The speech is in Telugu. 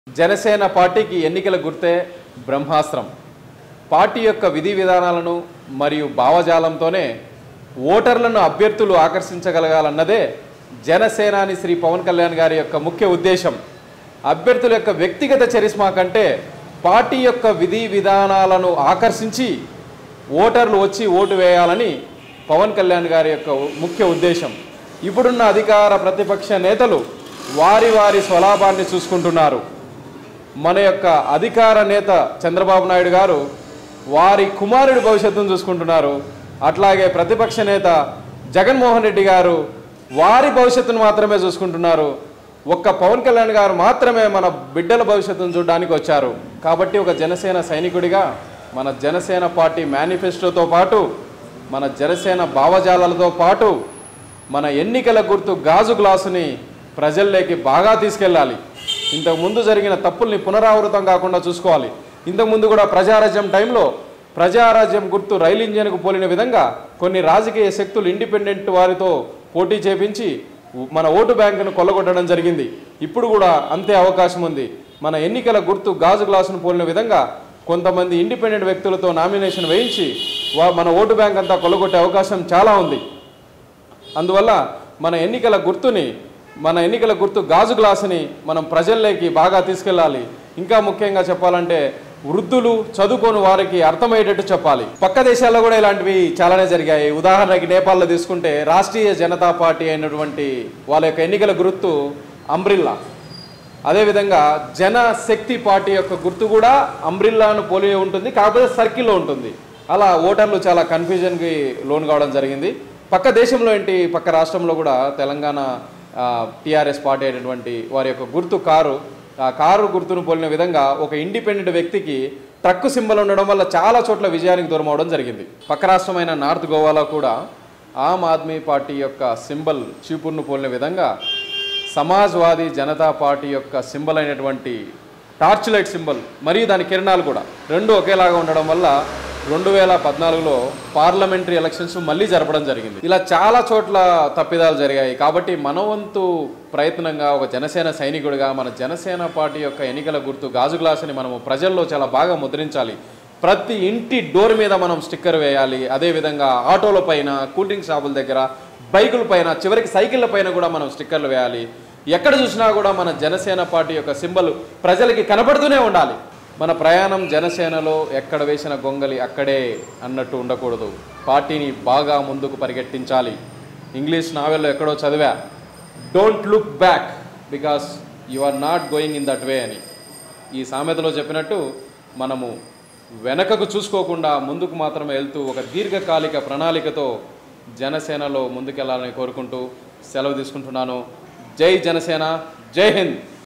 జనసేన పార్టీకి ఎన్నికల గుర్తే బ్రహ్మాస్త్రం. పార్టీ యొక్క విధి విధానాలను మరియు భావజాలంతోనే ఓటర్లను అభ్యర్థులు ఆకర్షించగలగాలన్నదే జనసేనాని శ్రీ పవన్ కళ్యాణ్ గారి యొక్క ముఖ్య ఉద్దేశం. అభ్యర్థుల యొక్క వ్యక్తిగత చరిష్మా కంటే పార్టీ యొక్క విధి విధానాలను ఆకర్షించి ఓటర్లు వచ్చి ఓటు వేయాలని పవన్ కళ్యాణ్ గారి యొక్క ముఖ్య ఉద్దేశం. ఇప్పుడున్న అధికార ప్రతిపక్ష నేతలు వారి వారి స్వలాభాన్ని చూసుకుంటున్నారు. మన యొక్క అధికార నేత చంద్రబాబు నాయుడు గారు వారి కుమారుడి భవిష్యత్తును చూసుకుంటున్నారు. అట్లాగే ప్రతిపక్ష నేత జగన్మోహన్ రెడ్డి గారు వారి భవిష్యత్తును మాత్రమే చూసుకుంటున్నారు. ఒక్క పవన్ కళ్యాణ్ గారు మాత్రమే మన బిడ్డల భవిష్యత్తును చూడడానికి వచ్చారు. కాబట్టి ఒక జనసేన సైనికుడిగా మన జనసేన పార్టీ మేనిఫెస్టోతో పాటు మన జనసేన భావజాలాలతో పాటు మన ఎన్నికల గుర్తు గాజు గ్లాసుని ప్రజల్లోకి బాగా తీసుకెళ్ళాలి. ఇంతకుముందు జరిగిన తప్పుల్ని పునరావృతం కాకుండా చూసుకోవాలి. ఇంతకుముందు కూడా ప్రజారాజ్యం టైంలో ప్రజారాజ్యం గుర్తు రైలు ఇంజన్కు పోలిన విధంగా కొన్ని రాజకీయ శక్తులు ఇండిపెండెంట్ వారితో పోటీ చేపించి మన ఓటు బ్యాంకును కొల్లగొట్టడం జరిగింది. ఇప్పుడు కూడా అంతే అవకాశం ఉంది. మన ఎన్నికల గుర్తు గాజు గ్లాసును పోలిన విధంగా కొంతమంది ఇండిపెండెంట్ వ్యక్తులతో నామినేషన్ వేయించి మన ఓటు బ్యాంక్ అంతా కొల్లగొట్టే అవకాశం చాలా ఉంది. అందువల్ల మన ఎన్నికల గుర్తు గాజు గ్లాసుని మనం ప్రజల్లోకి బాగా తీసుకెళ్ళాలి. ఇంకా ముఖ్యంగా చెప్పాలంటే వృద్ధులు చదువుకోని వారికి అర్థమయ్యేటట్టు చెప్పాలి. పక్క దేశాల్లో కూడా ఇలాంటివి చాలానే జరిగాయి. ఉదాహరణకి నేపాల్లో తీసుకుంటే రాష్ట్రీయ జనతా పార్టీ అయినటువంటి వాళ్ళ యొక్క ఎన్నికల గుర్తు అంబ్రిల్లా. అదేవిధంగా జనశక్తి పార్టీ యొక్క గుర్తు కూడా అంబ్రిల్లాను పోలి ఉంటుంది, కాకపోతే సర్కిల్లో ఉంటుంది. అలా ఓటర్లు చాలా కన్ఫ్యూజన్కి లోన్ కావడం జరిగింది. పక్క దేశంలో ఏంటి, పక్క రాష్ట్రంలో కూడా తెలంగాణ టీఆర్ఎస్ పార్టీ అయినటువంటి వారి యొక్క గుర్తు కారు గుర్తును పోలిన విధంగా ఒక ఇండిపెండెంట్ వ్యక్తికి ట్రక్కు సింబల్ ఉండడం వల్ల చాలా చోట్ల విజయానికి దూరం అవడం జరిగింది. పక్క రాష్ట్రమైన నార్త్ గోవాలో కూడా ఆమ్ ఆద్మీ పార్టీ యొక్క సింబల్ చీపుర్ను పోలిన విధంగా సమాజ్వాదీ జనతా పార్టీ యొక్క సింబల్ అయినటువంటి టార్చ్ లైట్ సింబల్ మరియు దాని కిరణాలు కూడా రెండు ఒకేలాగా ఉండడం వల్ల 2014లో పార్లమెంటరీ ఎలక్షన్స్ మళ్ళీ జరపడం జరిగింది. ఇలా చాలా చోట్ల తప్పిదాలు జరిగాయి. కాబట్టి మనవంతు ప్రయత్నంగా ఒక జనసేన సైనికుడిగా మన జనసేన పార్టీ యొక్క ఎన్నికల గుర్తు గాజు గ్లాసుని మనము ప్రజల్లో చాలా బాగా ముద్రించాలి. ప్రతి ఇంటి డోర్ మీద మనం స్టిక్కర్ వేయాలి. అదేవిధంగా ఆటోల పైన, కూల్ డ్రింక్ షాపుల దగ్గర, బైకుల పైన, చివరికి సైకిళ్ళ పైన కూడా మనం స్టిక్కర్లు వేయాలి. ఎక్కడ చూసినా కూడా మన జనసేన పార్టీ యొక్క సింబల్ ప్రజలకి కనపడుతూనే ఉండాలి. మన ప్రయాణం జనసేనలో ఎక్కడ వేసిన గొంగలి అక్కడే అన్నట్టు ఉండకూడదు. పార్టీని బాగా ముందుకు పరిగెట్టించాలి. ఇంగ్లీష్ నావెల్లో ఎక్కడో చదివా, don't look back because you are not going in that way అని. ఈ సామెతలో చెప్పినట్టు మనము వెనకకు చూసుకోకుండా ముందుకు మాత్రమే వెళ్తూ ఒక దీర్ఘకాలిక ప్రణాళికతో జనసేనలో ముందుకెళ్లాలని కోరుకుంటూ సెలవు తీసుకుంటున్నాను. జై జనసేన, జై హింద్.